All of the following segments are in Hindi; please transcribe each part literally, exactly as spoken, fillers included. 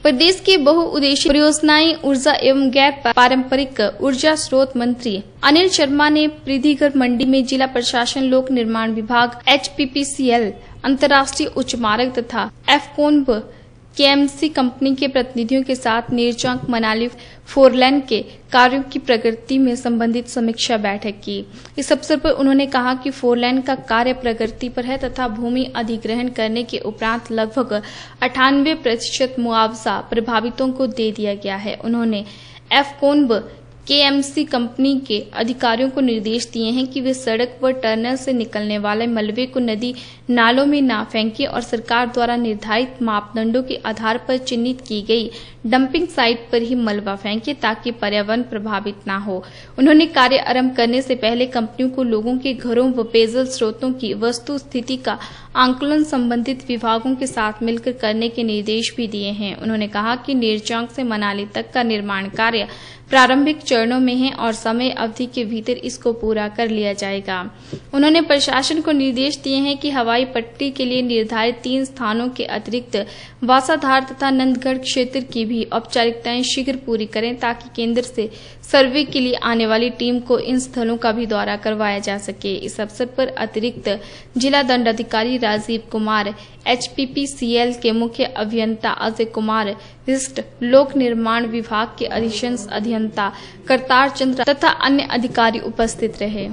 प्रदेश की बहुउद्देशीय परियोजनाएं ऊर्जा एवं गैर पारंपरिक ऊर्जा स्रोत मंत्री अनिल शर्मा ने पृथ्वीगढ़ मंडी में जिला प्रशासन, लोक निर्माण विभाग, H P P C L, अंतर्राष्ट्रीय उच्च मार्ग तथा एफकोन के एम सी कंपनी के प्रतिनिधियों के साथ नेरचौक मनाली फोरलेन के कार्यों की प्रगति में संबंधित समीक्षा बैठक की। इस अवसर पर उन्होंने कहा कि फोरलेन का कार्य प्रगति पर है तथा भूमि अधिग्रहण करने के उपरांत लगभग अठानवे प्रतिशत मुआवजा प्रभावितों को दे दिया गया है। उन्होंने एफकोन के एम सी कंपनी के अधिकारियों को निर्देश दिए हैं कि वे सड़क व टर्नल से निकलने वाले मलबे को नदी नालों में न फेंकें और सरकार द्वारा निर्धारित मापदंडों के आधार पर चिन्हित की गई डंपिंग साइट पर ही मलबा फेंकें ताकि पर्यावरण प्रभावित न हो। उन्होंने कार्य आरंभ करने से पहले कंपनियों को लोगों के घरों व पेयजल स्रोतों की वस्तु स्थिति का आंकलन संबंधित विभागों के साथ मिलकर करने के निर्देश भी दिए हैं। उन्होंने कहा कि नेरचौक से मनाली तक का निर्माण कार्य प्रारंभिक चरणों में है और समय अवधि के भीतर इसको पूरा कर लिया जाएगा। उन्होंने प्रशासन को निर्देश दिए हैं कि हवाई पट्टी के लिए निर्धारित तीन स्थानों के अतिरिक्त वासाधार तथा नंदगढ़ क्षेत्र की भी औपचारिकताएं शीघ्र पूरी करें ताकि केंद्र से सर्वे के लिए आने वाली टीम को इन स्थलों का भी दौरा करवाया जा सके। इस अवसर पर अतिरिक्त जिला दंडाधिकारी Rajeev Kumar, H P P C L के मुख्य अभियंता अजय कुमार, विशिष्ट लोक निर्माण विभाग के अधीक्षण अभियंता करतार चंद्र तथा अन्य अधिकारी उपस्थित रहे।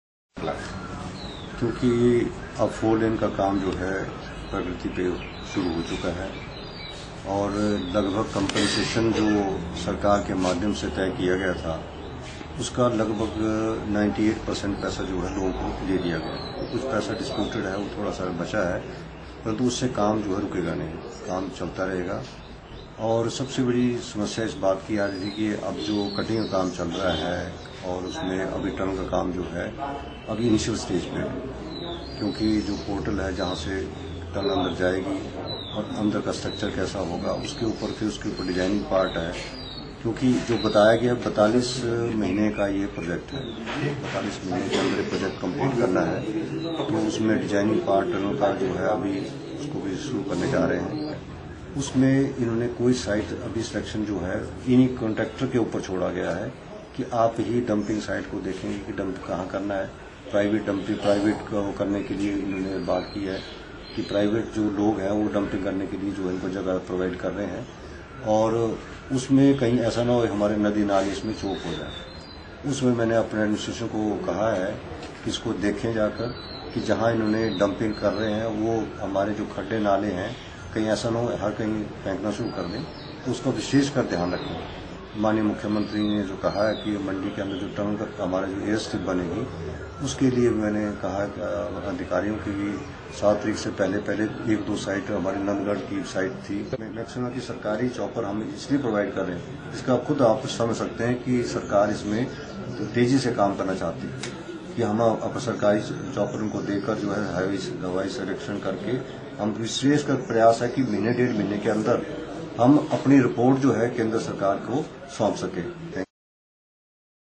क्योंकि अब फोर लेन का काम जो है प्रगति पे शुरू हो चुका है और लगभग कंपनसेशन जो सरकार के माध्यम से तय किया गया था उसका लगभग अट्ठानवे परसेंट पैसा जो है लोगों को दे दिया गया। कुछ पैसा डिस्प्यूटेड है, वो थोड़ा सा बचा है, परंतु उससे काम जो है रुकेगा नहीं, काम चलता रहेगा। और सबसे बड़ी समस्या इस बात की आ रही थी कि अब जो कटिंग का काम चल रहा है और उसमें अभी टर्न का काम जो है अभी इनिशियल स्टेज पे है, क्योंकि जो पोर्टल है जहाँ से टर्न अंदर जाएगी और अंदर का स्ट्रक्चर कैसा होगा उसके ऊपर फिर उसके ऊपर डिजाइनिंग पार्ट है। क्योंकि जो बताया गया पैंतालीस महीने का ये प्रोजेक्ट है, पैंतालीस महीने के अंदर प्रोजेक्ट कंप्लीट करना है, तो उसमें डिजाइनिंग पार्ट टर्नल का जो है अभी उसको भी शुरू करने जा रहे हैं। उसमें इन्होंने कोई साइट अभी सिलेक्शन जो है इन्हीं कॉन्ट्रैक्टर के ऊपर छोड़ा गया है कि आप ही डंपिंग साइट को देखेंगे कि डंप कहाँ करना है। प्राइवेट डंपिंग प्राइवेट को करने के लिए इन्होंने बात की है कि प्राइवेट जो लोग हैं वो डंपिंग करने के लिए जो है इनको जगह प्रोवाइड कर रहे हैं और उसमें कहीं ऐसा ना हो हमारे नदी नाले इसमें चौक हो जाए। उसमें मैंने अपने एडमिनिस्ट्रेशन को कहा है कि इसको देखें जाकर कि जहाँ इन्होंने डंपिंग कर रहे हैं वो हमारे जो खड्डे नाले हैं कहीं ऐसा ना हो हर कहीं फेंकना शुरू कर दें, तो उसका विशेष कर ध्यान रखें। माननीय मुख्यमंत्री ने जो कहा है कि मंडी के अंदर जो टर्न का हमारा जो एयर स्ट्रिप बनेगी उसके लिए मैंने कहा कि अधिकारियों की भी सात तारीख से पहले पहले एक दो साइट हमारे नंदगढ़ की साइट थी। मैक्सिमम की सरकारी चॉपर हम इसलिए प्रोवाइड कर रहे हैं, इसका खुद आप समझ सकते हैं कि सरकार इसमें तेजी से काम करना चाहती है कि हम अब सरकारी चॉपर को देकर जो है हवाई हवाई सर्वेक्षण करके हम विशेष कर प्रयास है कि महीने डेढ़ महीने के अंदर हम अपनी रिपोर्ट जो है केंद्र सरकार को सौंप सके।